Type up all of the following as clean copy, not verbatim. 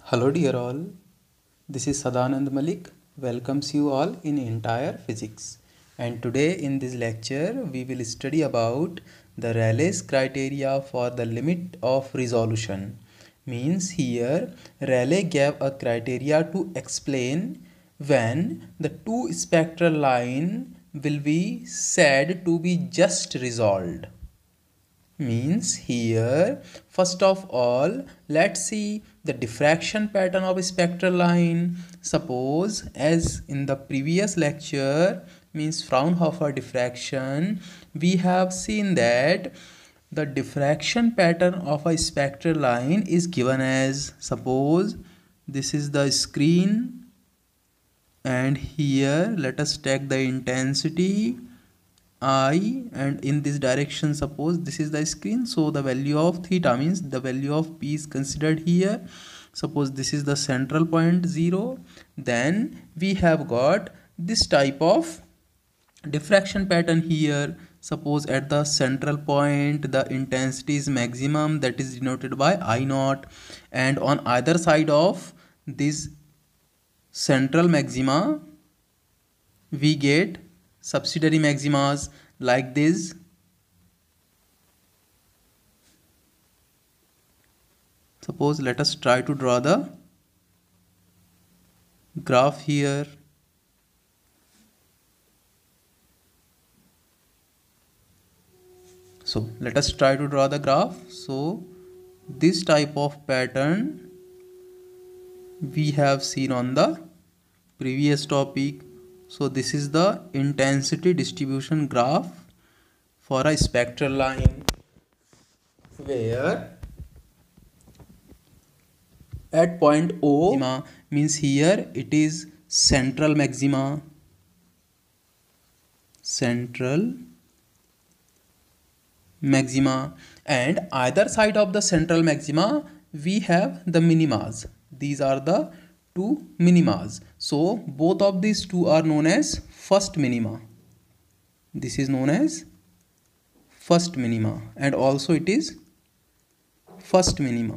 Hello dear all, this is Sadanand Malik, welcomes you all in entire physics, and today in this lecture we will study about the Rayleigh's criteria for the limit of resolution. Means here Rayleigh gave a criteria to explain when the two spectral line will be said to be just resolved. Means here first of all let's see the diffraction pattern of a spectral line. Suppose as in the previous lecture, means Fraunhofer diffraction, we have seen that the diffraction pattern of a spectral line is given as, suppose this is the screen and here let us take the intensity I, and in this direction suppose this is the screen, so the value of theta, means the value of p is considered here. Suppose this is the central point 0, then we have got this type of diffraction pattern here. Suppose at the central point the intensity is maximum, that is denoted by I naught, and on either side of this central maxima we get subsidiary maximas like this. Suppose let us try to draw the graph here. So let us try to draw the graph. So this type of pattern we have seen on the previous topic. So this is the intensity distribution graph for a spectral line, where at point O maxima, means here it is central maxima, and either side of the central maxima we have the minimas. These are the two minimas. So both of these two are known as first minima. This is known as first minima, and also it is first minima.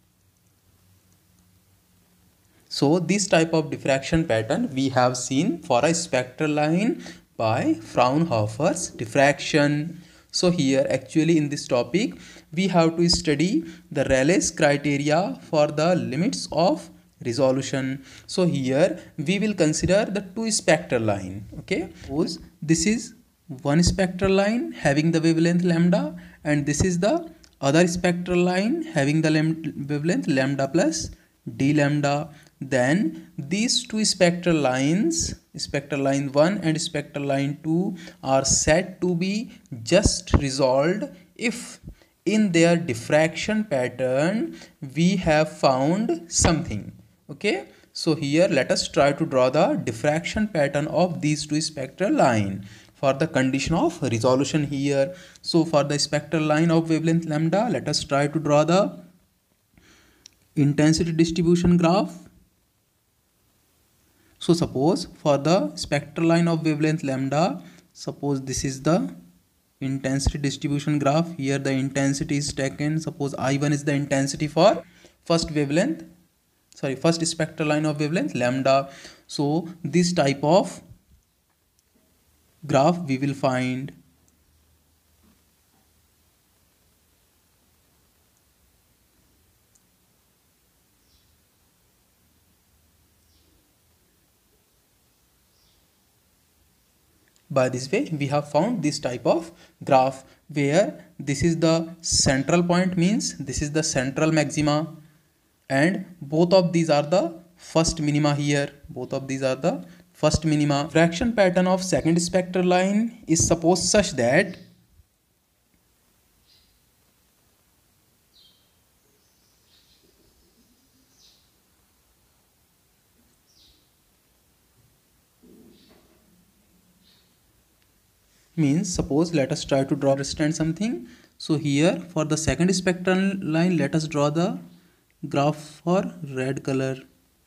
So this type of diffraction pattern we have seen for a spectral line by Fraunhofer's diffraction. So here actually in this topic we have to study the Rayleigh's criteria for the limits of resolution. So here we will consider the two spectral line. Okay, suppose this is one spectral line having the wavelength lambda, and this is the other spectral line having the wavelength lambda plus d lambda. Then these two spectral lines, spectral line 1 and spectral line 2, are said to be just resolved if in their diffraction pattern we have found something. Okay, so here let us try to draw the diffraction pattern of these two spectral line for the condition of resolution here. So for the spectral line of wavelength lambda, let us try to draw the intensity distribution graph. So suppose for the spectral line of wavelength lambda, suppose this is the intensity distribution graph. Here the intensity is taken, suppose I1 is the intensity for first spectral line of wavelength lambda. So this type of graph we will find. By this way we have found this type of graph where this is the central point, means this is the central maxima, and both of these are the first minima here. Both of these are the first minima. Diffraction pattern of second spectral line is supposed such that means, suppose let us try to draw, understand something. So here for the second spectral line let us draw the graph for red color.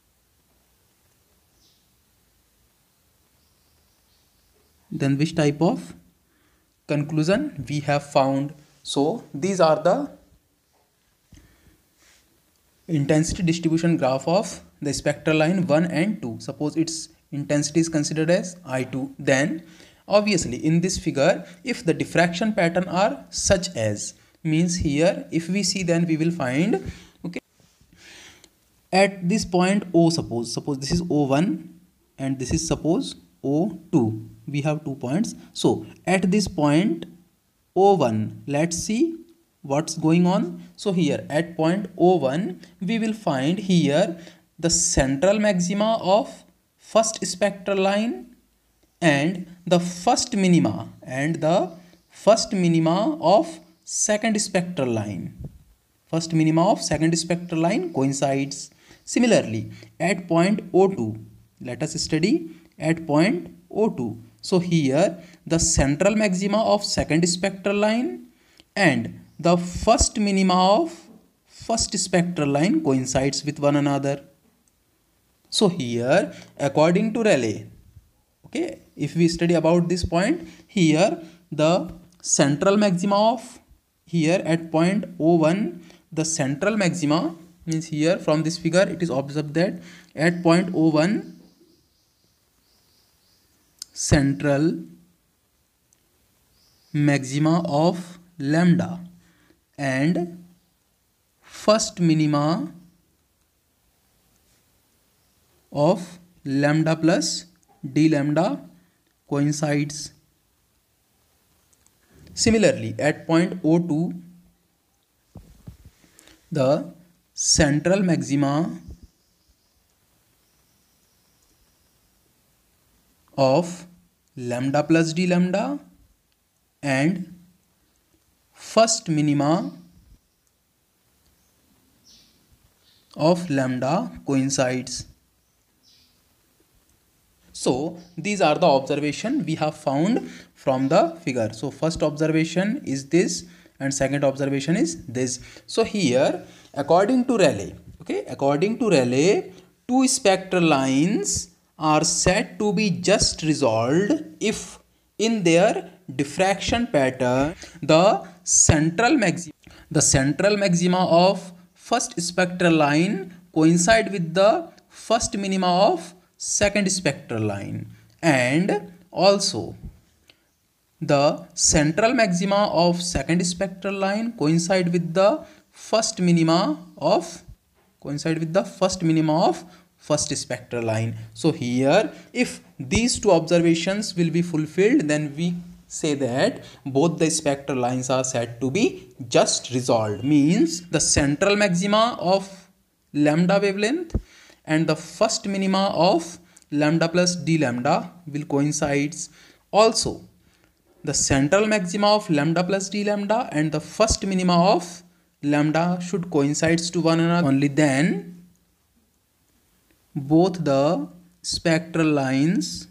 Then which type of conclusion we have found? So these are the intensity distribution graph of the spectral line 1 and 2. Suppose its intensity is considered as I2. Then obviously in this figure, if the diffraction pattern are such as, means here if we see, then we will find, okay, at this point O, suppose this is O1 and this is suppose O2. We have 2 points. So at this point O1, let's see what's going on. So here at point O1 we will find here the central maxima of first spectral line and the first minima of second spectral line. First minima of second spectral line coincides. Similarly at point O2, let us study at point O2. So here the central maxima of second spectral line and the first minima of first spectral line coincides with one another. So here according to Rayleigh, okay, if we study about this point, here the central maxima of, here at point O1, the central maxima, means here from this figure it is observed that at point O1 central maxima of lambda and first minima of lambda plus d lambda coincides. Similarly at point O2 the central maxima of lambda plus d lambda and first minima of lambda coincides. So these are the observation we have found from the figure. So first observation is this and second observation is this. So here according to Rayleigh, okay, according to Rayleigh, two spectral lines are said to be just resolved if in their diffraction pattern the central maxima of first spectral line coincide with the first minima of second spectral line, and also the central maxima of second spectral line coincide with the first minima of first spectral line. So here if these two observations will be fulfilled, then we say that both the spectral lines are said to be just resolved, means the central maxima of lambda wavelength and the first minima of lambda plus d lambda will coincides. Also the central maxima of lambda plus d lambda and the first minima of lambda should coincides to one another. Only then both the spectral lines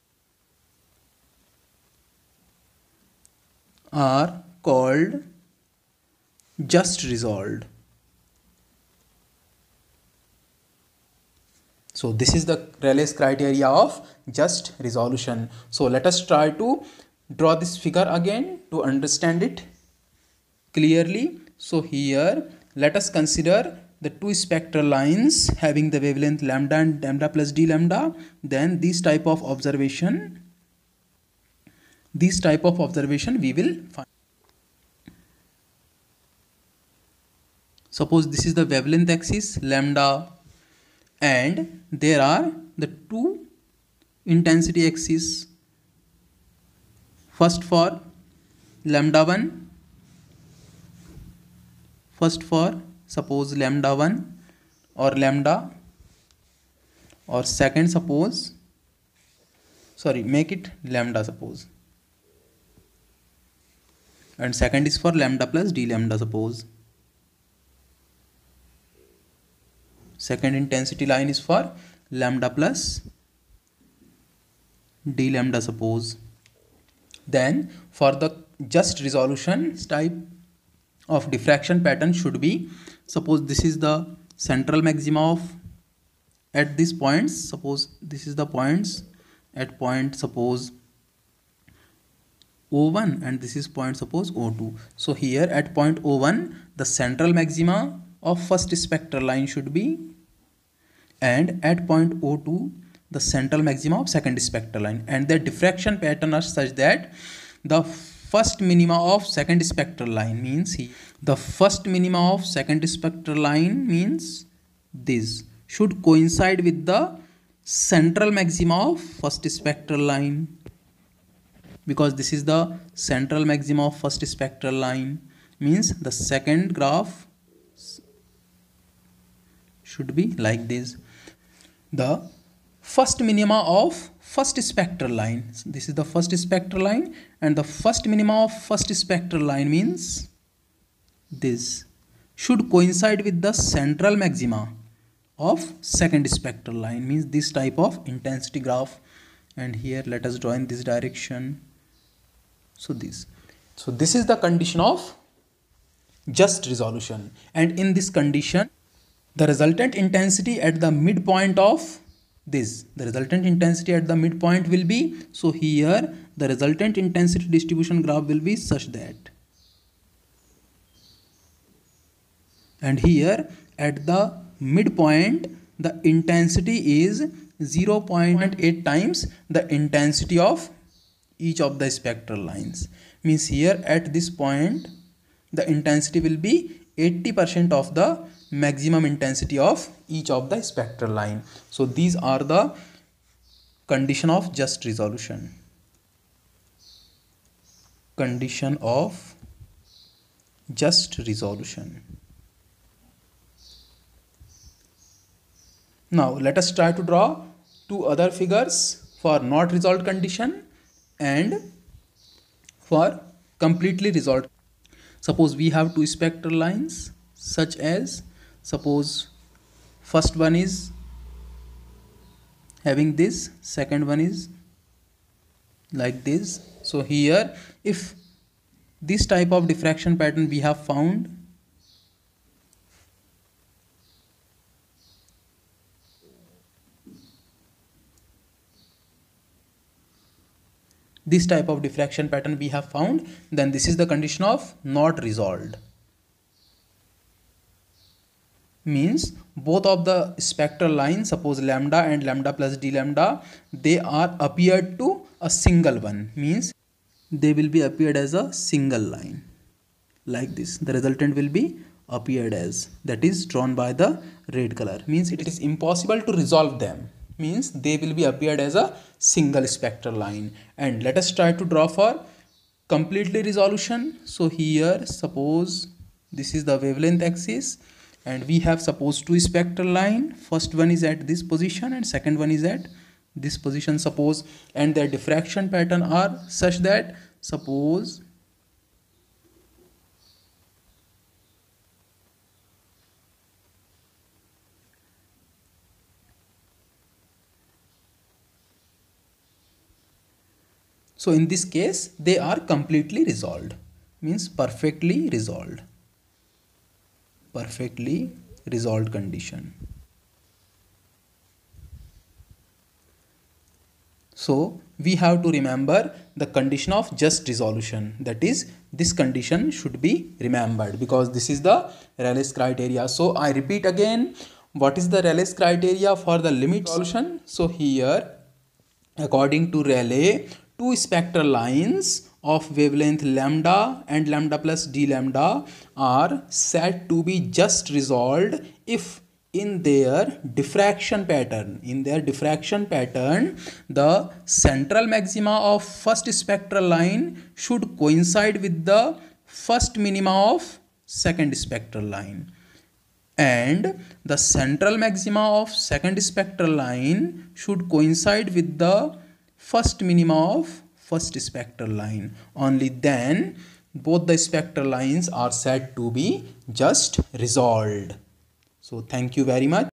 are called just resolved. So this is the Rayleigh's criteria of just resolution. So let us try to draw this figure again to understand it clearly. So here let us consider the two spectral lines having the wavelength lambda and lambda plus d lambda. Then this type of observation we will find. Suppose this is the wavelength axis lambda and there are the two intensity axes. First for lambda 1, suppose lambda 1 or lambda, or second suppose, make it lambda suppose, and second is for lambda plus d lambda suppose. Second intensity line is for lambda plus d lambda suppose. Then for the just resolution type of diffraction pattern should be, suppose this is the central maxima of at these points, suppose this is the points at point suppose O1 and this is point suppose O2. So here at point O1 the central maxima of first spectral line should be, and at point O2 the central maxima of second spectral line, and the diffraction pattern are such that the first minima of second spectral line means the first minima of second spectral line means this should coincide with the central maxima of first spectral line, because this is the central maxima of first spectral line, means the second graph should be like this. The first minima of first spectral line, this is the first spectral line, and the first minima of first spectral line means this should coincide with the central maxima of second spectral line, means this type of intensity graph. And here let us draw in this direction. So this is the condition of just resolution, and in this condition the resultant intensity at the midpoint of this, the resultant intensity at the midpoint will be, so here the resultant intensity distribution graph will be such that, and here at the midpoint the intensity is 0.8 times the intensity of each of the spectral lines, means here at this point the intensity will be 80% of the maximum intensity of each of the spectral line. So these are the condition of just resolution. Condition of just resolution. Now let us try to draw two other figures for not resolved condition and for completely resolved. Suppose we have two spectral lines, such as, suppose first one is having this, second one is like this. So here if this type of diffraction pattern we have found, this type of diffraction pattern we have found, then this is the condition of not resolved, means both of the spectral lines, suppose lambda and lambda plus d lambda, they are appeared to a single one, means they will be appeared as a single line like this. The resultant will be appeared as, that is drawn by the red color, means it is impossible to resolve them, means they will be appeared as a single spectral line. And let us try to draw for completely resolution. So here suppose this is the wavelength axis, and we have suppose two spectral line, first one is at this position and second one is at this position, suppose, and their diffraction pattern are such that, suppose so in this case they are completely resolved, means perfectly resolved condition. So we have to remember the condition of just resolution, that is this condition should be remembered because this is the Rayleigh's criteria. So I repeat again, what is the Rayleigh's criteria for the limit solution? So here according to Rayleigh, two spectral lines of wavelength lambda and lambda plus d lambda are said to be just resolved if in their diffraction pattern, the central maxima of first spectral line should coincide with the first minima of second spectral line, and the central maxima of second spectral line should coincide with the first minima of first spectral line. Only then both the spectral lines are said to be just resolved. So thank you very much.